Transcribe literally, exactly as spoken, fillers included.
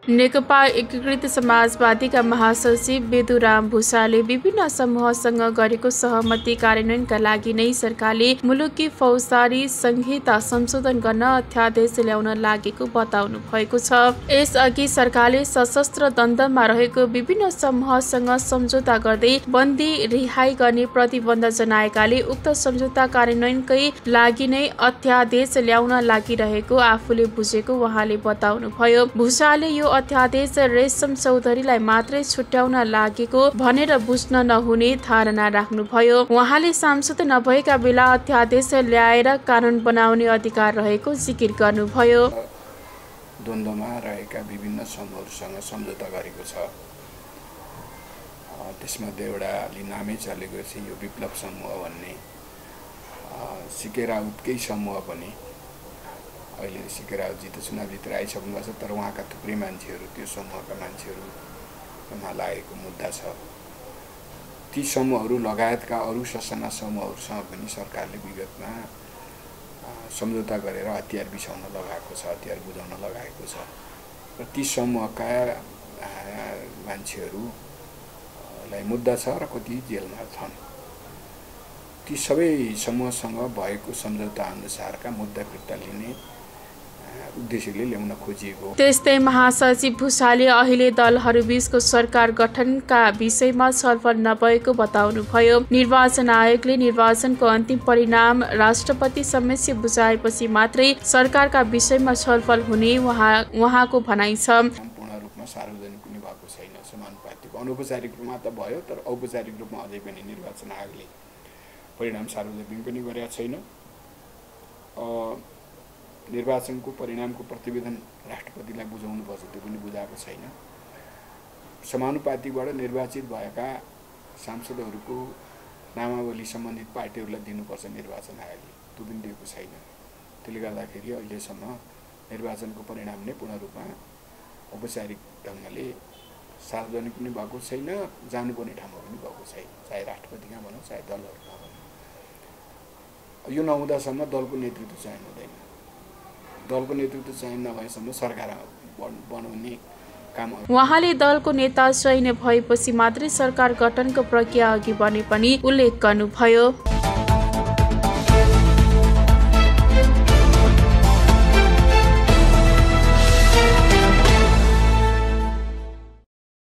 नेकपा एकीकृत समाजवादीका महासचिव बेदुराम भुषालले विभिन्न समूहसँग गरेको सहमति कार्यान्वयनका लागि नै सरकारले मुलुकी फौजदारी संहिता संशोधन गर्न अध्यादेश ल्याउन लागेको बताउनु भएको छ। यसअघि सरकारले सशस्त्र द्वन्द्वमा रहेको विभिन्न समूहसँग सम्झौता गर्दै बन्दी रिहाई गर्ने प्रतिबन्ध जनाएकाले उक्त सम्झौता कार्यान्वयनकै लागि नै अध्यादेश ल्याउन लागिरहेको आफूले बुझेको उहाँले बताउनुभयो। भुषालले यो अध्यादेश रेशम चौधरीलाई मात्रै छुट्याउन लागेको भनेर बुझ्न नहुने धारणा राख्नुभयो। उहाँले सांसद नभएका बेला अध्यादेश ल्याएर कानून बनाउने अधिकार रहेको जिकिर गर्नुभयो। द्वन्द्वमा रहेका विभिन्न समूहहरूसँग सम्झौता गरेको छ। त्यसमध्ये एउटा अलि नामै चलेको छ यो विप्लव समूह भन्ने। सिके राउतकै समूह पनि अहिले सिके राउतजी त चुनाव जितेर आइसक्नु भएको छ, तर उहाँका थुप्रै मान्छेहरू त्यो समूहका मान्छेहरूमा लागेको मुद्दा छ। ती समूहहरू लगायतका अरू ससाना समूहहरूसँग पनि सरकारले विगतमा सम्झौता गरेर हतियार बिछाउन लगाएको छ, हतियार बुझाउन लगाएको छ र ती समूहका मान्छेहरूलाई मुद्दा छ र कति जेलमा छन्। ती सबै समूहसँग भएको सम्झौता अनुसारका मुद्दा फिर्ता लिने उद्देश्यले ल्याउन खोजिएको। त्यस्तै महासचिव भुषालले अहिले दलहरूबीचको सरकार गठनका विषयमा छलफल नभएको बताउनुभयो। निर्वाचन आयोगले निर्वाचनको अन्तिम परिणाम राष्ट्रपति समक्ष बुझाएपछि मात्रै सरकारका विषयमा छलफल हुने उहाँ उहाँको भनाइ छ। सम्पूर्ण रूपमा सार्वजनिक पनि भएको छैन। समानुपातिक अनौपचारिक रूपमा त भयो, तर औपचारिक रूपमा अझै पनि निर्वाचन आयोगले परिणाम सार्वजनिक पनि गरेका छैन। निर्वाचनको परिणामको प्रतिवेदन राष्ट्रपतिलाई बुझाउनु पर्छ, त्यो पनि बुझाएको छैन। समानुपातिकबाट निर्वाचित भएका सांसदहरूको नामावली सम्बन्धित पार्टीहरूलाई दिनुपर्छ निर्वाचन आयोगले, त्यो पनि दिएको छैन। त्यसले गर्दाखेरि अहिलेसम्म निर्वाचनको परिणाम नै पूर्ण रूपमा औपचारिक ढङ्गले सार्वजनिक पनि भएको छैन, जानुपर्ने ठाउँमा पनि भएको छैन, चाहे राष्ट्रपतिका भनौँ चाहे दलहरूमा भनौँ। यो नहुँदासम्म दलको नेतृत्व चयन हुँदैन। दलको नेतृत्व चयन नभएसम्म सरकार बनाउने काम। उहाँले दलको नेता चयन भएपछि मात्रै सरकार गठनको प्रक्रिया अघि बढ्ने पनि उल्लेख गर्नुभयो।